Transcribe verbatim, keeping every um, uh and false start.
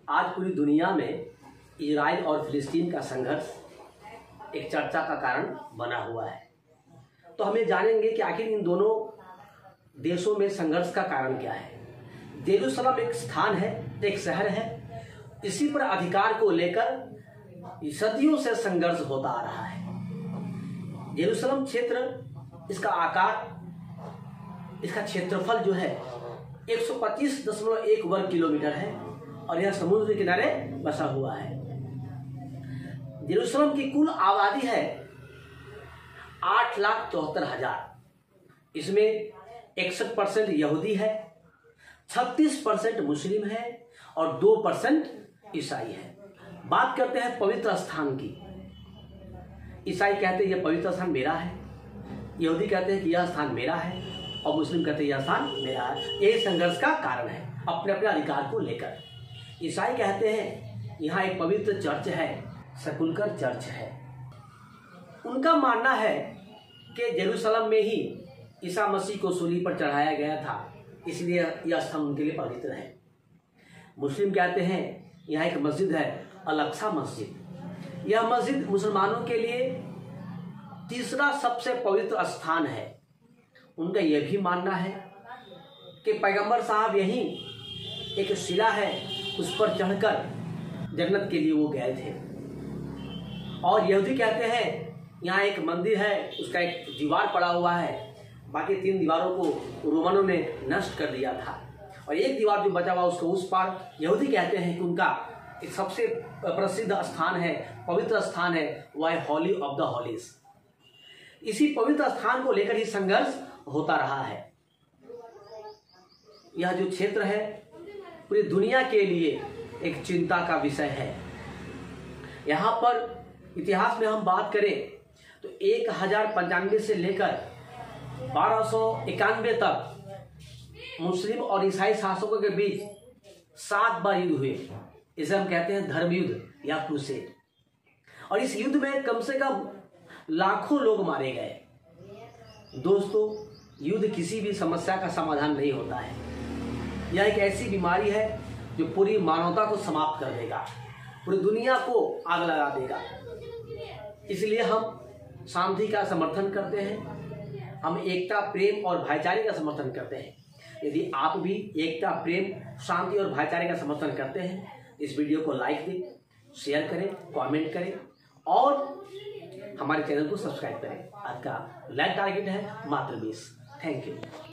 आज पूरी दुनिया में इजराइल और फिलिस्तीन का संघर्ष एक चर्चा का कारण बना हुआ है। तो हमें जानेंगे कि आखिर इन दोनों देशों में संघर्ष का कारण क्या है। जेरूसलम एक स्थान है, एक शहर है। इसी पर अधिकार को लेकर सदियों से संघर्ष होता आ रहा है। जेरूसलम क्षेत्र, इसका आकार, इसका क्षेत्रफल जो है एक सौ पच्चीस दशमलव एक वर्ग किलोमीटर है और यह समुद्र के किनारे बसा हुआ है। जेरूसलम की कुल आबादी है आठ लाख चौहत्तर हजार। इसमें इकसठ परसेंट यहूदी है, छत्तीस परसेंट मुस्लिम है और दो परसेंट ईसाई है। बात करते हैं पवित्र स्थान की। ईसाई कहते हैं यह पवित्र स्थान मेरा है, यहूदी कहते हैं कि यह स्थान मेरा है और मुस्लिम कहते हैं यह स्थान मेरा है। यही संघर्ष का कारण है, अपने अपने अधिकार को लेकर। ईसाई कहते हैं यहाँ एक पवित्र चर्च है, सेकुलर चर्च है। उनका मानना है कि जेरूसलम में ही ईसा मसीह को सूली पर चढ़ाया गया था, इसलिए यह स्थान उनके लिए पवित्र है। मुस्लिम कहते हैं यहाँ एक मस्जिद है, अल-अक्सा मस्जिद। यह मस्जिद मुसलमानों के लिए तीसरा सबसे पवित्र स्थान है। उनका यह भी मानना है कि पैगंबर साहब यहीं एक शिला है, उस पर चढ़कर जन्नत के लिए वो गए थे। और यहूदी कहते हैं यहाँ एक मंदिर है, उसका एक दीवार पड़ा हुआ है, बाकी तीन दीवारों को रोमनों ने नष्ट कर दिया था और एक दीवार जो बचा हुआ उसको उस पार। यहूदी कहते हैं कि उनका एक सबसे प्रसिद्ध स्थान है, पवित्र स्थान है, वह है हॉली ऑफ द हॉलीज। इसी पवित्र स्थान को लेकर ही संघर्ष होता रहा है। यह जो क्षेत्र है पूरी दुनिया के लिए एक चिंता का विषय है। यहाँ पर इतिहास में हम बात करें तो एक हजार पंचानवे से लेकर बारह सौ इक्यानवे तक मुस्लिम और ईसाई शासकों के बीच सात बार युद्ध हुए। इसे हम कहते हैं धर्म युद्ध या क्रूसेड। और इस युद्ध में कम से कम लाखों लोग मारे गए। दोस्तों, युद्ध किसी भी समस्या का समाधान नहीं होता है। यह एक ऐसी बीमारी है जो पूरी मानवता को समाप्त कर देगा, पूरी दुनिया को आग लगा देगा। इसलिए हम शांति का समर्थन करते हैं, हम एकता, प्रेम और भाईचारे का समर्थन करते हैं। यदि आप भी एकता, प्रेम, शांति और भाईचारे का समर्थन करते हैं, इस वीडियो को लाइक दें, शेयर करें, कमेंट करें और हमारे चैनल को सब्सक्राइब करें। आज का लाइक टारगेट है मात्र बीस। Thank you.